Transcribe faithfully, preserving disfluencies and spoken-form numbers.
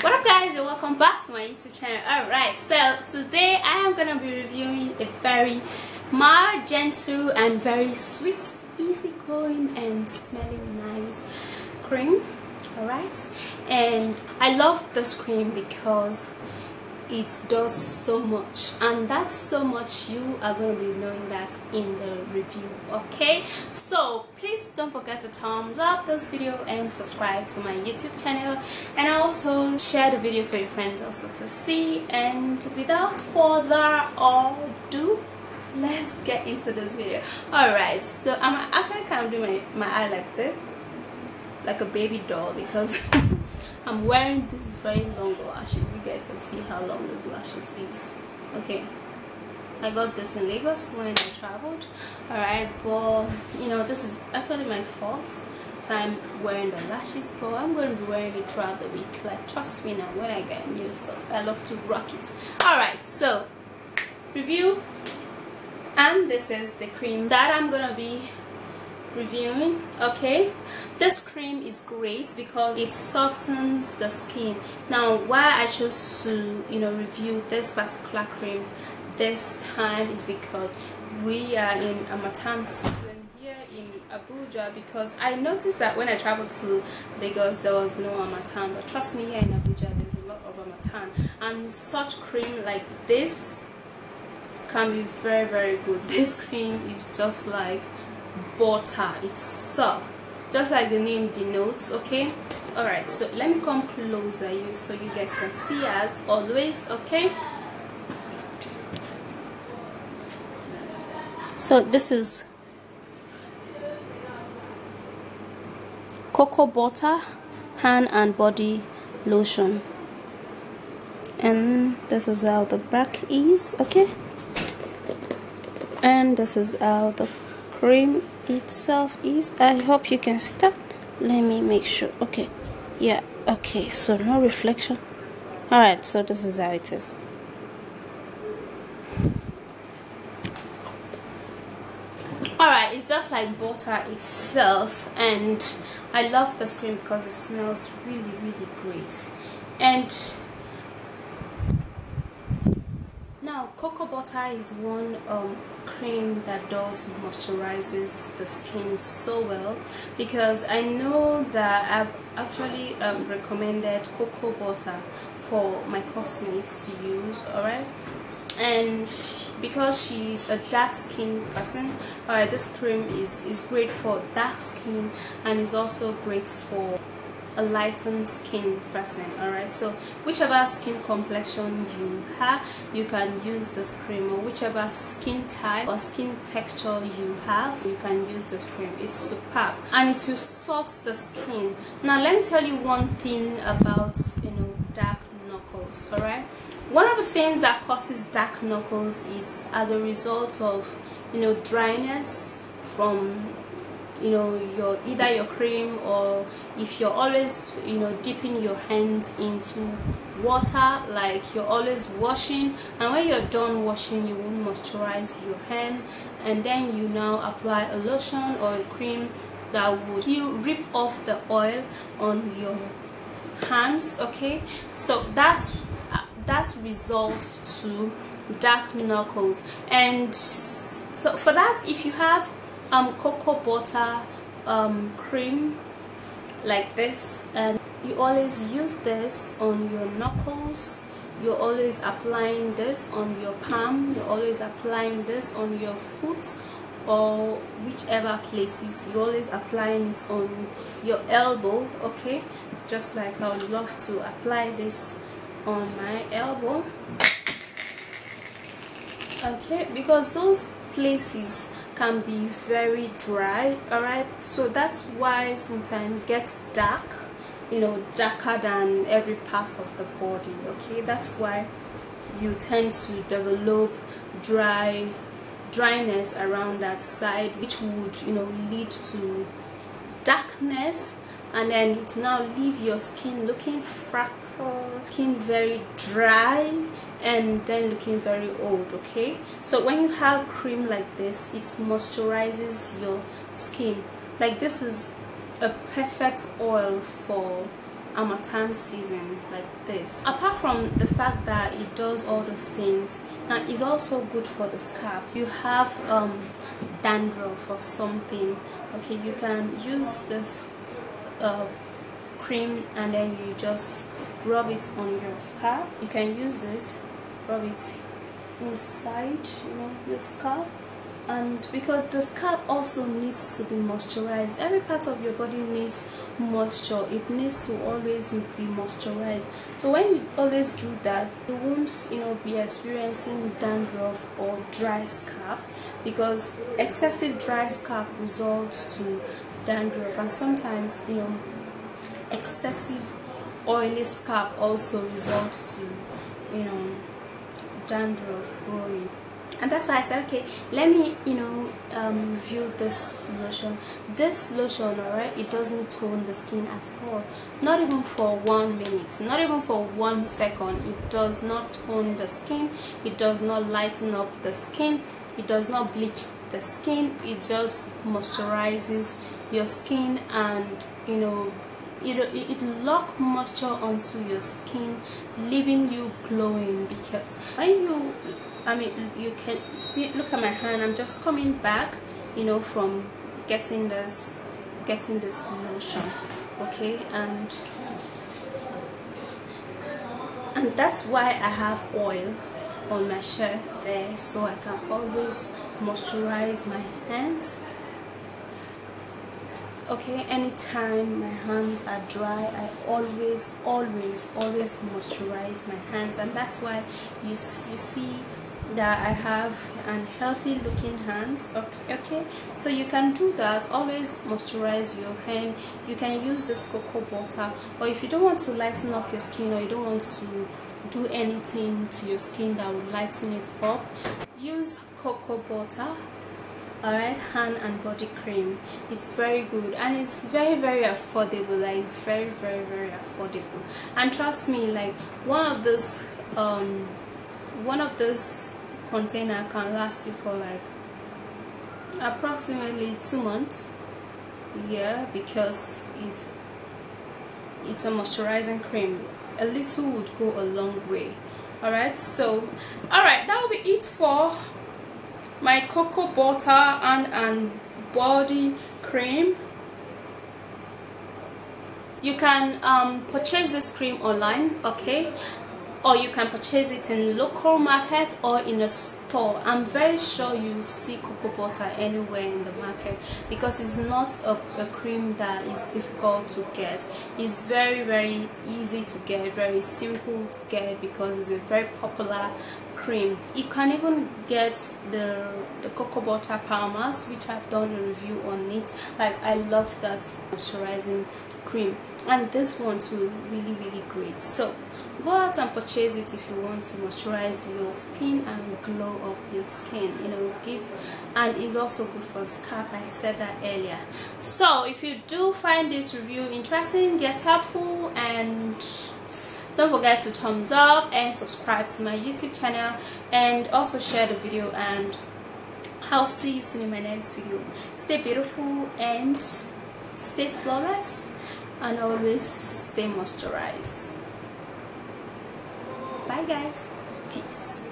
What up guys, and welcome back to my YouTube channel. Alright, so today I am gonna be reviewing a very mild, gentle and very sweet, easy going and smelling nice cream. Alright, and I love this cream because it does so much, and that's so much you are going to be knowing that in the review. Okay, so please don't forget to thumbs up this video and subscribe to my YouTube channel, and also share the video for your friends also to see. And without further ado, let's get into this video. Alright, so I'm actually kind of doing my, my eye like this, like a baby doll, because I'm wearing these very long lashes. You guys can see how long this lashes is. Okay, I got this in Lagos when I traveled. Alright, but you know, this is actually my first time wearing the lashes, but I'm going to be wearing it throughout the week. Like, trust me now, when I get new stuff, I love to rock it. Alright, so review, and this is the cream that I'm gonna be reviewing. Okay, this cream is great because it softens the skin. Now, why I chose to you know review this particular cream this time is because we are in Harmattan season here in Abuja, because I noticed that when I traveled to Lagos there was no Harmattan, but trust me, here in Abuja there's a lot of Harmattan, and such cream like this can be very very good. This cream is just like butter. It's soft, just like the name denotes. Okay, all right, so let me come closer you so you guys can see as always. Okay, so this is cocoa butter hand and body lotion, and this is how the back is. Okay, and this is how the cream itself is. I hope you can see that. Let me make sure. Okay, yeah, okay, so no reflection. All right, so this is how it is. All right, it's just like butter itself, and I love this cream because it smells really really great. And now, cocoa butter is one um, cream that does moisturizes the skin so well, because I know that I've actually um, recommended cocoa butter for my cousinmate to use. Alright, and because she's a dark skin person, alright, this cream is is great for dark skin, and is also great for a lightened skin person. Alright, so whichever skin complexion you have, you can use this cream, or whichever skin type or skin texture you have, you can use this cream. It's superb, and it will sort the skin. Now let me tell you one thing about you know dark knuckles. Alright, one of the things that causes dark knuckles is as a result of you know dryness from you know your either your cream, or if you're always you know dipping your hands into water, like you're always washing, and when you're done washing you won't moisturize your hand, and then you now apply a lotion or a cream that would you rip off the oil on your hands. Okay, so that's uh, that's result to dark knuckles. And so for that, if you have um cocoa butter um cream like this, and you always use this on your knuckles, you're always applying this on your palm, you're always applying this on your foot, or whichever places, you're always applying it on your elbow. Okay, just like I would love to apply this on my elbow. Okay, because those places can be very dry. Alright, so that's why sometimes it gets dark, you know darker than every part of the body. Okay, that's why you tend to develop dry dryness around that side, which would you know lead to darkness, and then it will now leave your skin looking freckled, looking very dry, and then looking very old. Okay, so when you have cream like this, it moisturizes your skin. Like, this is a perfect oil for Harmattan season like this. Apart from the fact that it does all those things, and it's also good for the scalp. You have um, dandruff or something, okay, you can use this uh, cream and then you just rub it on your scalp. You can use this, rub it inside, you know, your scalp. And because the scalp also needs to be moisturized, every part of your body needs moisture. It needs to always be moisturized. So when you always do that, you won't, you know, be experiencing dandruff or dry scalp, because excessive dry scalp results to dandruff, and sometimes, you know, excessive oily scalp also results to, you know, dandruff growing. And that's why I said, okay, let me, you know, um, review this lotion. This lotion, alright, it doesn't tone the skin at all. Not even for one minute, not even for one second. It does not tone the skin. It does not lighten up the skin. It does not bleach the skin. It just moisturizes your skin, and, you know, it, it, it lock moisture onto your skin, leaving you glowing. Because when you, I mean, you can see, look at my hand, I'm just coming back, you know, from getting this getting this lotion, okay, and and that's why I have oil on my shelf there, so I can always moisturize my hands. Okay, anytime my hands are dry, I always always always moisturize my hands, and that's why you you see that I have an healthy looking hands. Okay, okay, so you can do that. Always moisturize your hand. You can use this cocoa butter, or if you don't want to lighten up your skin, or you don't want to do anything to your skin that would lighten it up, use cocoa butter. Alright, hand and body cream. It's very good, and it's very very affordable, like very very very affordable. And trust me, like one of this um one of this container can last you for like approximately two months. Yeah, because it's it's a moisturizing cream. A little would go a long way. Alright, so alright, that will be it for my cocoa butter and and body cream. You can um, purchase this cream online, okay, or you can purchase it in local market or in a store. I'm very sure you see cocoa butter anywhere in the market, because it's not a, a cream that is difficult to get. It's very very easy to get, very simple to get, because it's a very popular cream. You can even get the the cocoa butter palmas, which I've done a review on it. Like, I love that moisturizing cream, and this one too, really really great. So go out and purchase it if you want to moisturize your skin and glow up your skin, you know, give, and it's also good for scalp. I said that earlier. So if you do find this review interesting, get helpful, and don't forget to thumbs up and subscribe to my YouTube channel, and also share the video, and I'll see you soon in my next video. Stay beautiful and stay flawless, and always stay moisturized. Bye guys, peace.